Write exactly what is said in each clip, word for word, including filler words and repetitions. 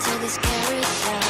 to this carousel.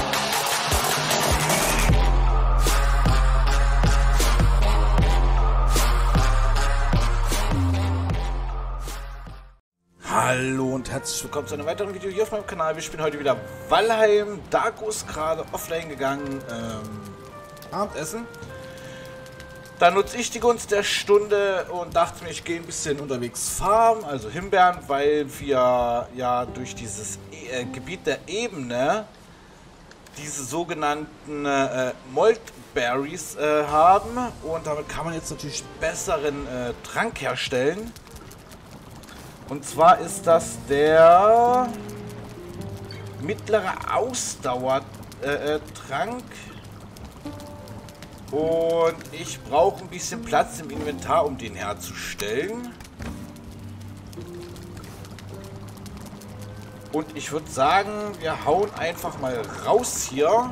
Hallo und herzlich willkommen zu einem weiteren Video hier auf meinem Kanal. Wir spielen heute wieder Valheim. Darko ist gerade offline gegangen. Ähm, Abendessen. Da nutze ich die Gunst der Stunde und dachte mir, ich gehe ein bisschen unterwegs farmen, also Himbeeren, weil wir ja durch dieses e äh, Gebiet der Ebene diese sogenannten äh, Moldberries äh, haben. Und damit kann man jetzt natürlich besseren äh, Trank herstellen. Und zwar ist das der mittlere Ausdauertrank. Äh, Trank. Und ich brauche ein bisschen Platz im Inventar, um den herzustellen. Und ich würde sagen, wir hauen einfach mal raus hier.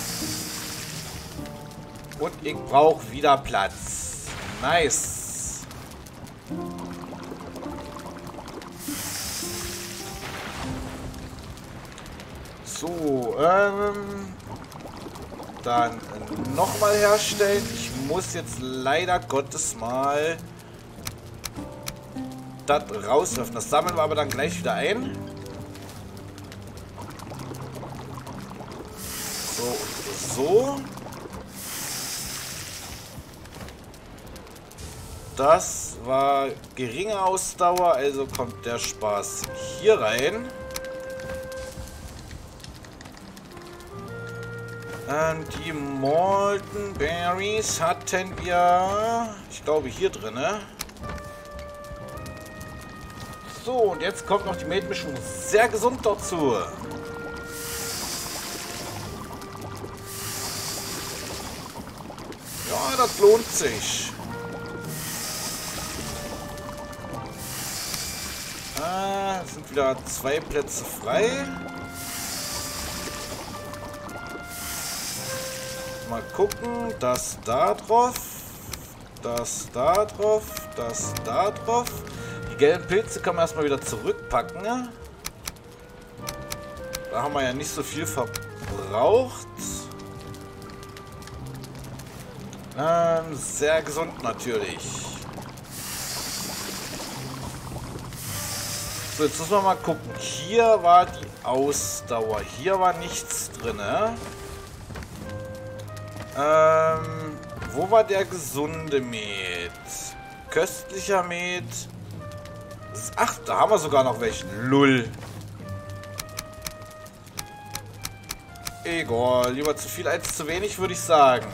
Und ich brauche wieder Platz. Nice. So, ähm... dann nochmal herstellen. Ich muss jetzt leider Gottes mal das rauswerfen. Das sammeln wir aber dann gleich wieder ein. So und so. Das war geringe Ausdauer, also kommt der Spaß hier rein. Ähm, die Molten Berries hatten wir, ich glaube, hier drin. So, und jetzt kommt noch die Mate-Mischung sehr gesund dazu. Ja, das lohnt sich. Ah, es sind wieder zwei Plätze frei. Mal gucken, das da drauf, das da drauf, das da drauf. Die gelben Pilze kann man erstmal wieder zurückpacken. Da haben wir ja nicht so viel verbraucht. Ähm, sehr gesund natürlich. So, jetzt müssen wir mal gucken. Hier war die Ausdauer, hier war nichts drin. Ähm, wo war der gesunde Met? Köstlicher Met. Ach, da haben wir sogar noch welchen. Lull. Egal, lieber zu viel als zu wenig, würde ich sagen.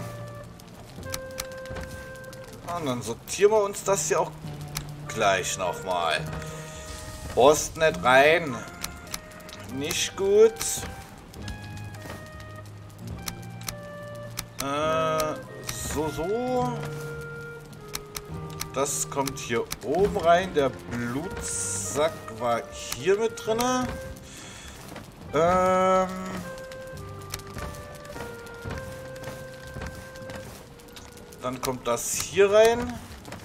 Und dann sortieren wir uns das hier auch gleich nochmal. Post nicht rein. Nicht gut. Äh, so, so. Das kommt hier oben rein. Der Blutsack war hier mit drin. Ähm. Dann kommt das hier rein.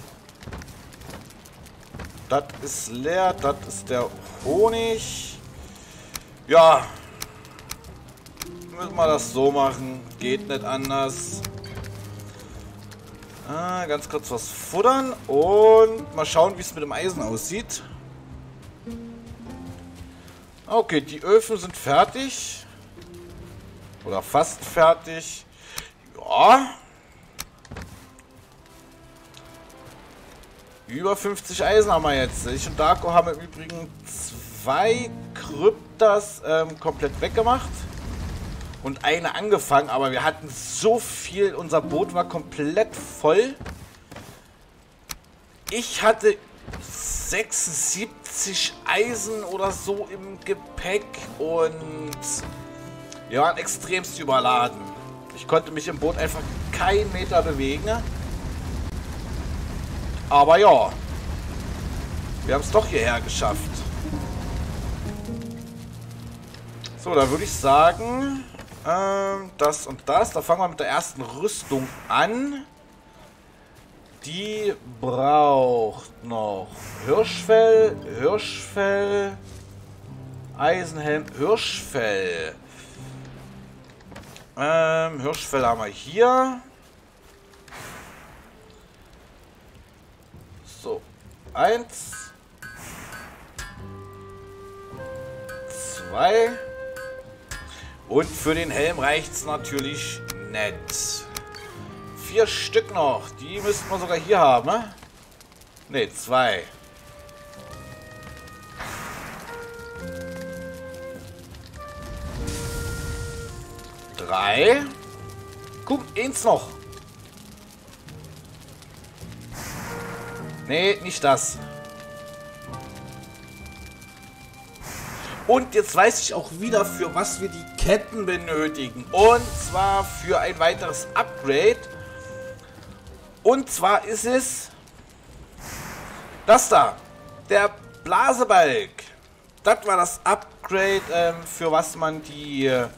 Das ist leer. Das ist der Honig. Ja. Müssen wir das so machen. Geht nicht anders. Ah, ganz kurz was futtern. Und mal schauen, wie es mit dem Eisen aussieht. Okay, die Öfen sind fertig. Oder fast fertig. Ja. Über fünfzig Eisen haben wir jetzt. Ich und Darko haben im Übrigen zwei Kryptas ähm, komplett weggemacht. Und eine angefangen, aber wir hatten so viel, unser Boot war komplett voll. Ich hatte sechsundsiebzig Eisen oder so im Gepäck und wir waren extremst überladen. Ich konnte mich im Boot einfach keinen Meter bewegen. Aber ja, wir haben es doch hierher geschafft. So, da würde ich sagen, ähm, das und das. Da fangen wir mit der ersten Rüstung an. Die braucht noch Hirschfell, Hirschfell, Eisenhelm, Hirschfell. Ähm, Hirschfell haben wir hier. So, eins. Zwei. Und für den Helm reicht es natürlich nicht. Vier Stück noch. Die müssten wir sogar hier haben, ne? Ne, zwei. Drei. Guck, eins noch. Nee, nicht das. Und jetzt weiß ich auch wieder, für was wir die Ketten benötigen. Und zwar für ein weiteres Upgrade. Und zwar ist es das da. Der Blasebalg. Das war das Upgrade, ähm, für was man die äh,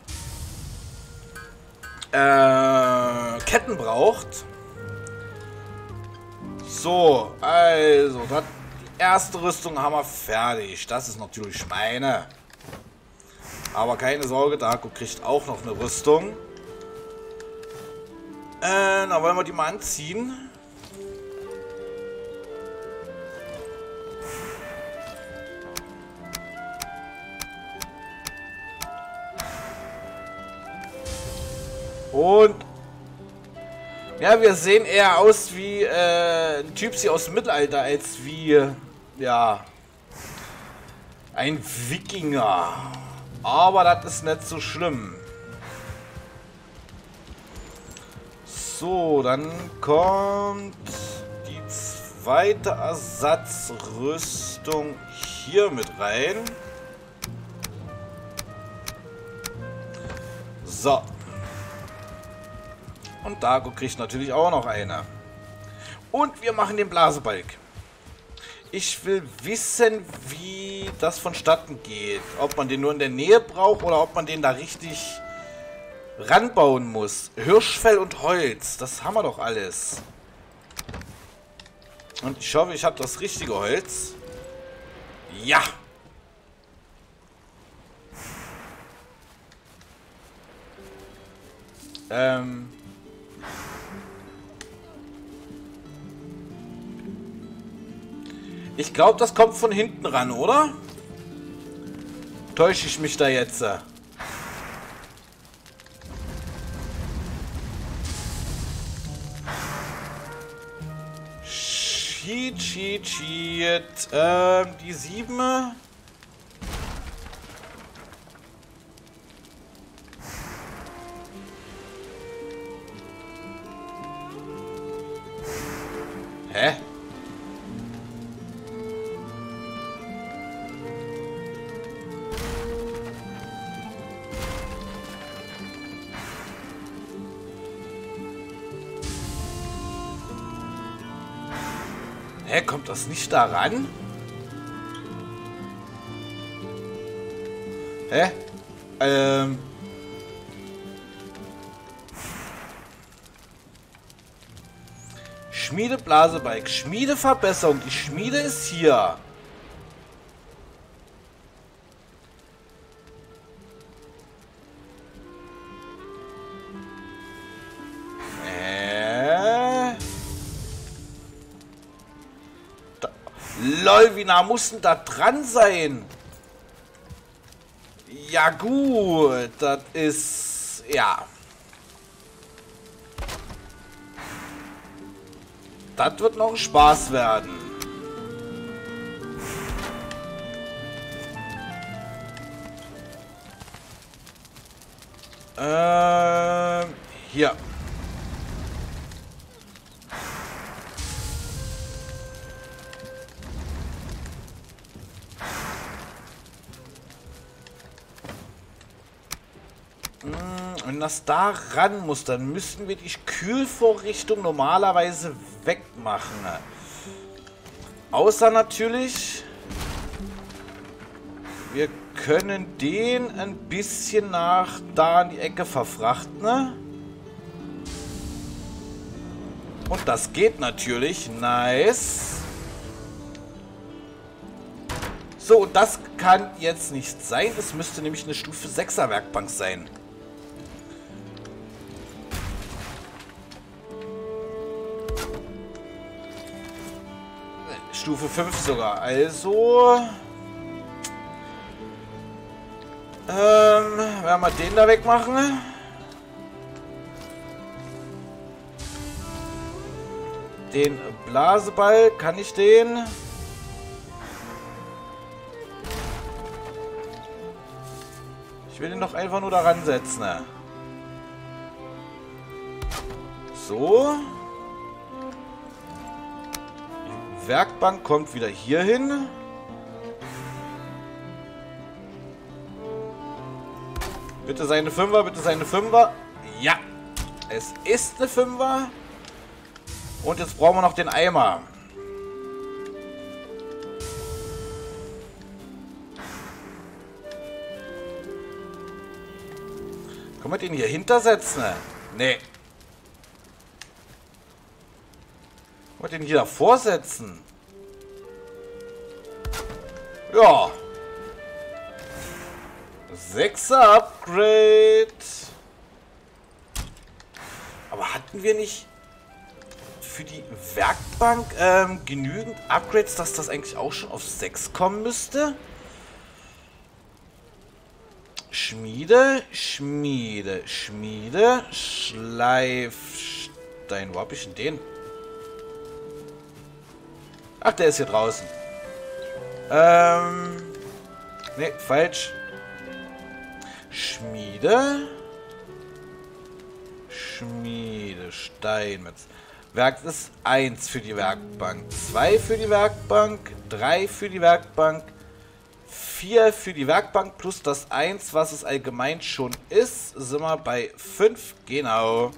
Ketten braucht. So, also, das, die erste Rüstung haben wir fertig. Das ist natürlich meine. Aber keine Sorge, Darko kriegt auch noch eine Rüstung. Äh, da wollen wir die mal anziehen. Und ja, wir sehen eher aus wie äh, ein Typ aus dem Mittelalter, als wie, ja, ein Wikinger. Aber das ist nicht so schlimm. So, dann kommt die zweite Ersatzrüstung hier mit rein. So. Und Darko kriegt natürlich auch noch eine. Und wir machen den Blasebalg. Ich will wissen, wie das vonstatten geht. Ob man den nur in der Nähe braucht oder ob man den da richtig ranbauen muss. Hirschfell und Holz, das haben wir doch alles. Und ich hoffe, ich habe das richtige Holz. Ja. Ähm... Ich glaube, das kommt von hinten ran, oder? Täusche ich mich da jetzt? Cheat, cheat, cheat. Ähm, die sieben. Hä? Hä, kommt das nicht da ran? Hä? Ähm... Schmiede Blasebalg. Schmiedeverbesserung. Die Schmiede ist hier. Lol, wie nah muss denn da dran sein? Ja gut, das ist... ja. Das wird noch ein Spaß werden. Ähm, hier. Wenn das da ran muss, dann müssen wir die Kühlvorrichtung normalerweise wegmachen. Außer natürlich, wir können den ein bisschen nach da in die Ecke verfrachten. Und das geht natürlich. Nice. So, und das kann jetzt nicht sein. Es müsste nämlich eine Stufe sechser Werkbank sein. Stufe fünf sogar. Also... Ähm, werden wir den da wegmachen. Den Blaseball, kann ich den? Ich will den doch einfach nur daran setzen. So. Die Werkbank kommt wieder hier hin. Bitte seine Fünfer, bitte seine Fünfer. Ja, es ist eine Fünfer. Und jetzt brauchen wir noch den Eimer. Können wir den hier hintersetzen? Nee. Können wir den hier davor setzen? Ja. Sechser Upgrade. Aber hatten wir nicht für die Werkbank ähm, genügend Upgrades, dass das eigentlich auch schon auf sechs kommen müsste? Schmiede, Schmiede, Schmiede, Schleifstein. Wo hab ich denn den? Ach, der ist hier draußen. Ähm. Ne, falsch. Schmiede. Schmiede, Steinmetz. Werk ist eins für die Werkbank, zwei für die Werkbank, drei für die Werkbank, vier für die Werkbank plus das eins, was es allgemein schon ist, sind wir bei fünf, genau.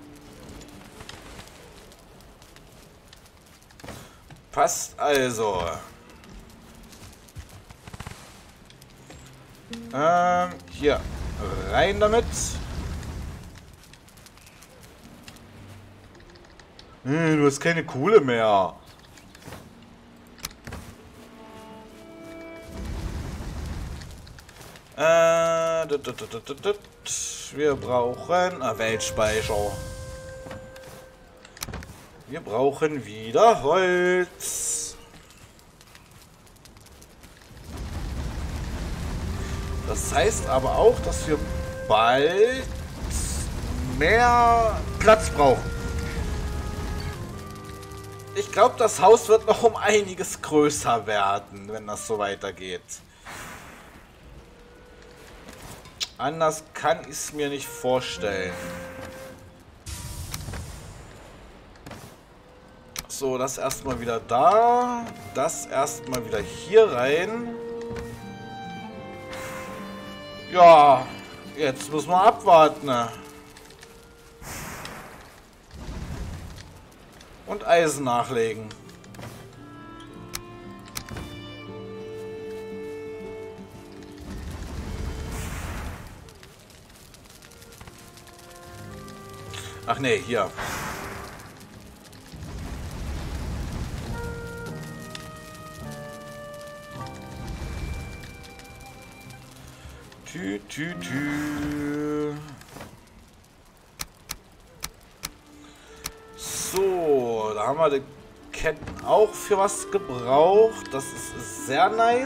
Passt also. Ähm, hier, rein damit. Hm, du hast keine Kohle mehr. Äh, dit, dit, dit, dit, dit. Wir brauchen ah, Weltspeicher. Wir brauchen wieder Holz. Das heißt aber auch, dass wir bald mehr Platz brauchen. Ich glaube, das Haus wird noch um einiges größer werden, wenn das so weitergeht. Anders kann ich es mir nicht vorstellen. So, das erstmal wieder da. Das erstmal wieder hier rein. Ja, jetzt müssen wir abwarten. Und Eisen nachlegen. Ach nee, hier. Tü, tü, tü. So, da haben wir die Ketten auch für was gebraucht. Das ist sehr nice.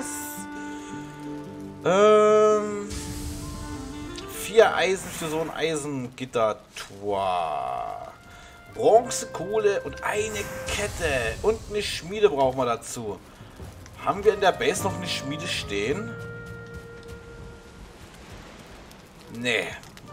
Ähm, vier Eisen für so ein Eisengittertor. Bronze, Kohle und eine Kette. Und eine Schmiede brauchen wir dazu. Haben wir in der Base noch eine Schmiede stehen? Nee.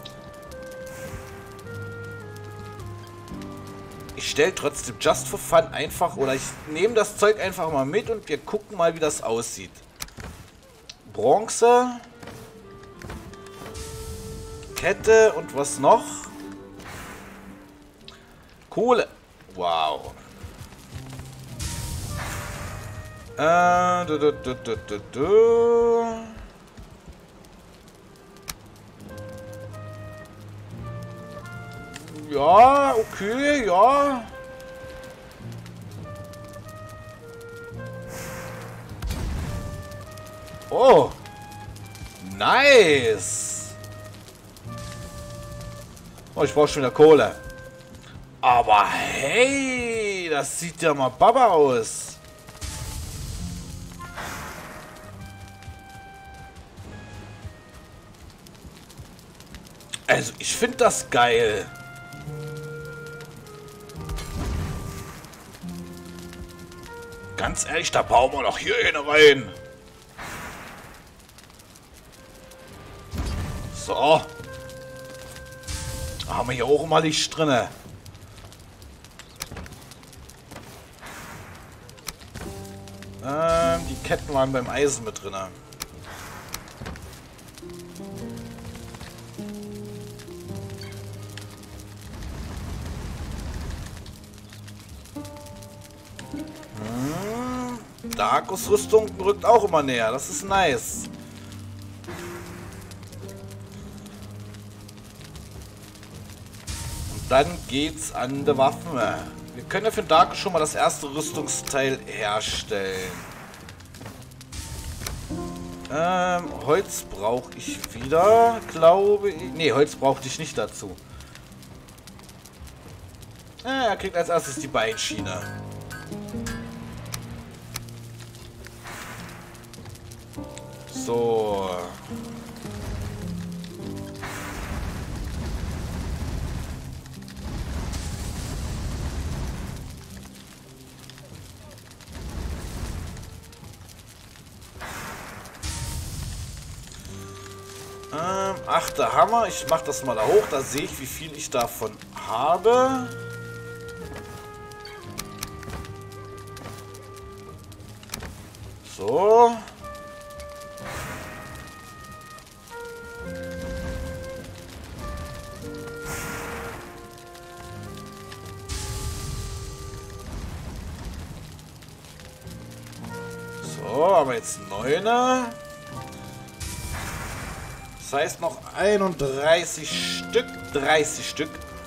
Ich stelle trotzdem just for fun einfach, oder ich nehme das Zeug einfach mal mit und wir gucken mal, wie das aussieht. Bronze. Kette und was noch? Kohle. Wow. Äh, du, du, du, du, du, du. Ja, okay, ja. Oh. Nice. Oh, ich brauche schon wieder Kohle. Aber hey, das sieht ja mal Baba aus. Also, ich finde das geil. Ganz ehrlich, da bauen wir doch hier hin rein. So. Da haben wir hier auch immer Licht drin. Ähm, die Ketten waren beim Eisen mit drin. Darkus Rüstung rückt auch immer näher. Das ist nice. Und dann geht's an die Waffen. Wir können ja für Darkus schon mal das erste Rüstungsteil herstellen. Ähm, Holz brauche ich wieder, glaube ich. Ne, Holz brauchte ich nicht dazu. Ah, er kriegt als erstes die Beinschiene. So. Ähm, achter Hammer. Ich mache das mal da hoch. Da sehe ich, wie viel ich davon habe. So. So, aber jetzt neuner. Das heißt noch einunddreißig Stück. dreißig Stück.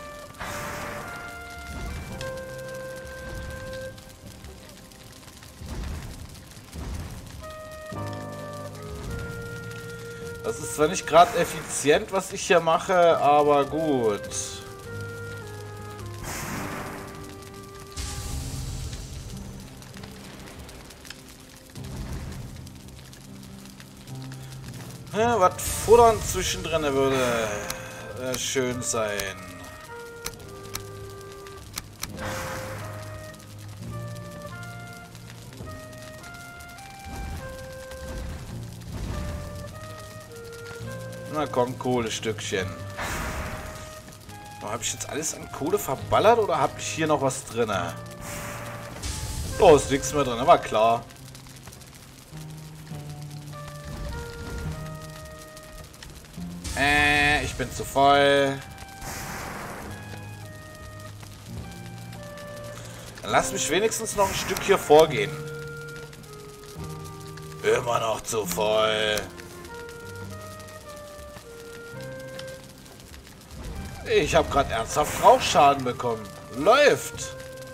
Das ist zwar nicht gerade effizient, was ich hier mache, aber gut. Ja, was futtern zwischendrin würde äh, schön sein. Na komm, Kohlestückchen. Habe ich jetzt alles an Kohle verballert oder habe ich hier noch was drin? Oh, ist nichts mehr drin, war klar. Äh, ich bin zu voll. Dann lass mich wenigstens noch ein Stück hier vorgehen. Immer noch zu voll. Ich habe gerade ernsthaft Rauchschaden bekommen. Läuft.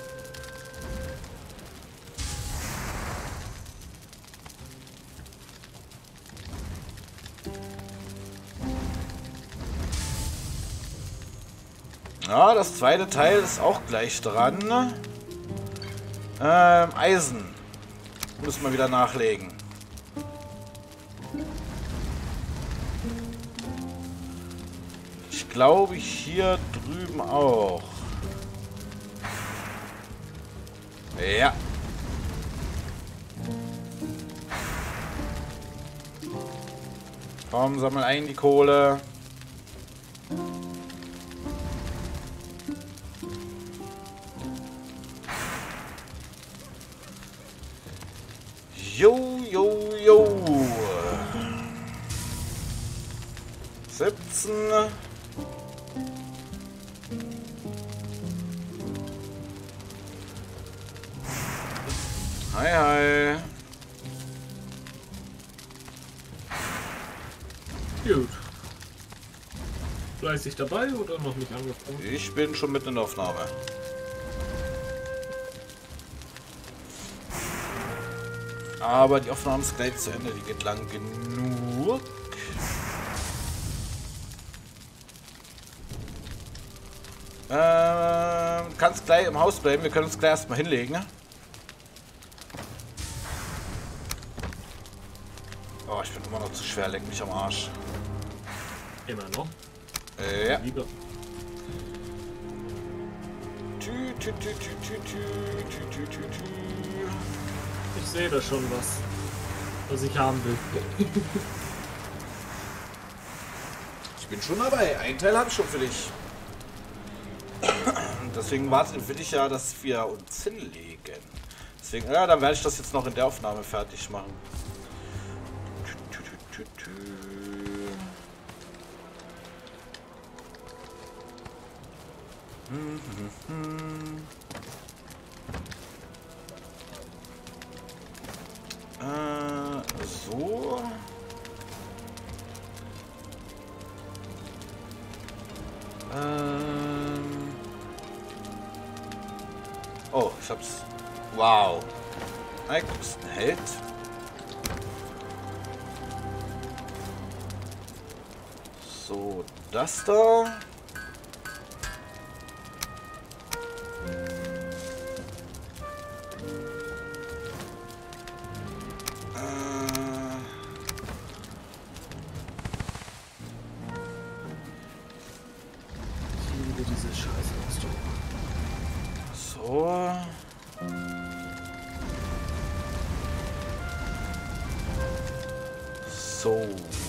Ja, das zweite Teil ist auch gleich dran. Ähm, Eisen. Müssen wir wieder nachlegen. Ich glaube hier drüben auch. Ja. Komm, sammel ein die Kohle. Jo, jo, jo. siebzehn. Hi, hi. Gut. Fleißig dabei oder noch nicht angefangen? Ich bin schon mitten in der Aufnahme. Aber die Aufnahme ist gleich zu Ende, die geht lang genug. Ähm, kannst gleich im Haus bleiben, wir können uns gleich erstmal hinlegen. Oh, ich bin immer noch zu schwer, leck mich am Arsch. Immer noch? Äh, ja. Lieber. Tü, tü, tü, tü, tü, tü, tü, tü, tü, tü. Ich sehe da schon was, was ich haben will. Ich bin schon dabei. Einen Teil habe ich schon für dich. Deswegen warte, will ich ja, dass wir uns hinlegen. Deswegen, ja, dann werde ich das jetzt noch in der Aufnahme fertig machen. Tü, tü, tü, tü, tü. Hm, hm, hm. Äh, so. Ähm. Oh, ich hab's. Wow. Ein ein Held. So, das da. Diese Scheiße hast du. So. So.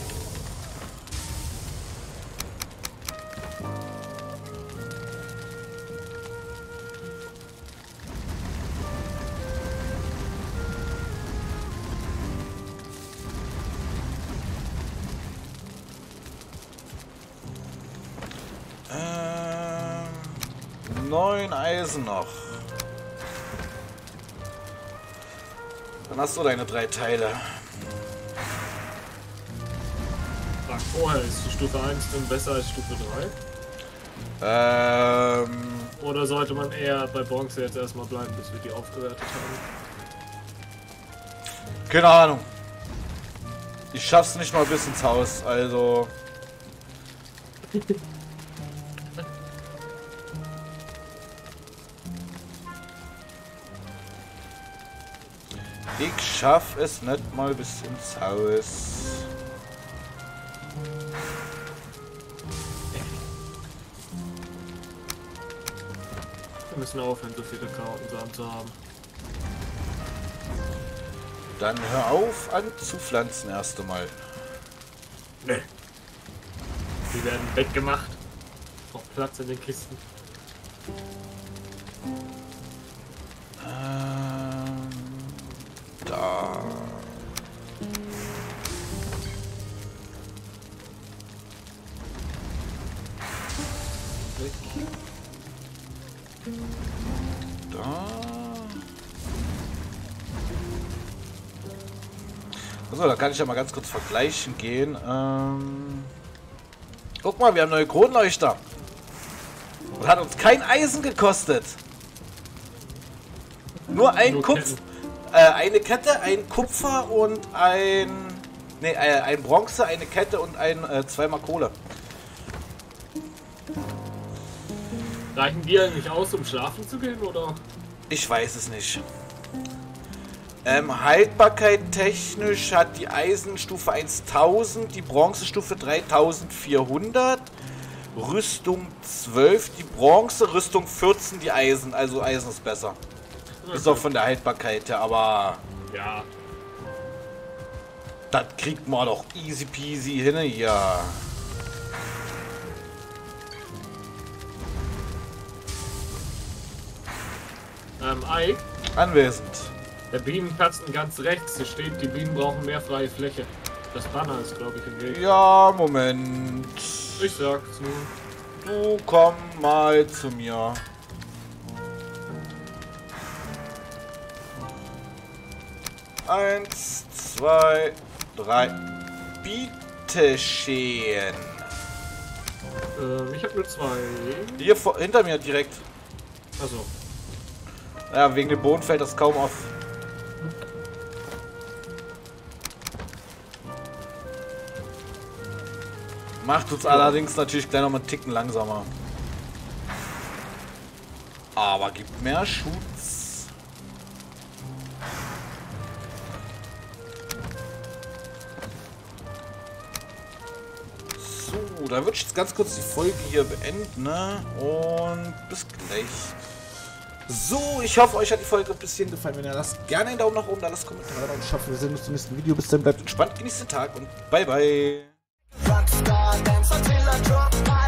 Neun Eisen noch. Dann hast du deine drei Teile. Sag vorher, ist die Stufe eins denn besser als Stufe drei? Ähm. Oder sollte man eher bei Bronze jetzt erstmal bleiben, bis wir die aufgewertet haben? Keine Ahnung. Ich schaff's nicht mal bis ins Haus, also. Ich schaff es nicht mal bis ins Haus. Wir müssen aufhören, so viele Karottensamen zu haben. Dann hör auf an zu pflanzen erst einmal. Nee. Die werden weggemacht. Auf Platz in den Kisten. Ähm, da. Weg. Da. Also, da kann ich ja mal ganz kurz vergleichen gehen. Ähm, guck mal, wir haben neue Kronleuchter. Das hat uns kein Eisen gekostet. Nur ein Nur Kupfer, äh, eine Kette, ein Kupfer und ein, nee, äh, ein Bronze, eine Kette und ein äh, zweimal Kohle. Reichen die eigentlich aus, um schlafen zu gehen, oder? Ich weiß es nicht. Ähm, Haltbarkeit technisch hat die Eisenstufe tausend, die Bronzestufe dreitausendvierhundert, Rüstung zwölf, die Bronze, Rüstung vierzehn, die Eisen. Also Eisen ist besser. Okay. Ist auch von der Haltbarkeit her, aber Ja. das kriegt man doch easy peasy hin, ja. Ähm, Ike, Anwesend. der Bienenkasten ganz rechts, hier steht, die Bienen brauchen mehr freie Fläche. Das Banner ist, glaube ich, im Weg. Ja, Moment. Ich sag's nur. Du komm mal zu mir. Eins, zwei, drei. Bitte schön. Ähm, ich habe nur zwei. Hier vor, hinter mir direkt. Also, Ja, wegen dem Boden fällt das kaum auf. Macht uns allerdings natürlich gleich noch mal einen Ticken langsamer. Aber gibt mehr Schutz. So, da würde ich jetzt ganz kurz die Folge hier beenden, ne? Und bis gleich. So, ich hoffe, euch hat die Folge ein bisschen gefallen. Wenn ihr lasst gerne einen Daumen nach oben, da lasst Kommentare und ich hoffe, wir sehen uns zum nächsten Video. Bis dann, bleibt entspannt, genießt den Tag und bye bye. Rockstar, dance until I drop my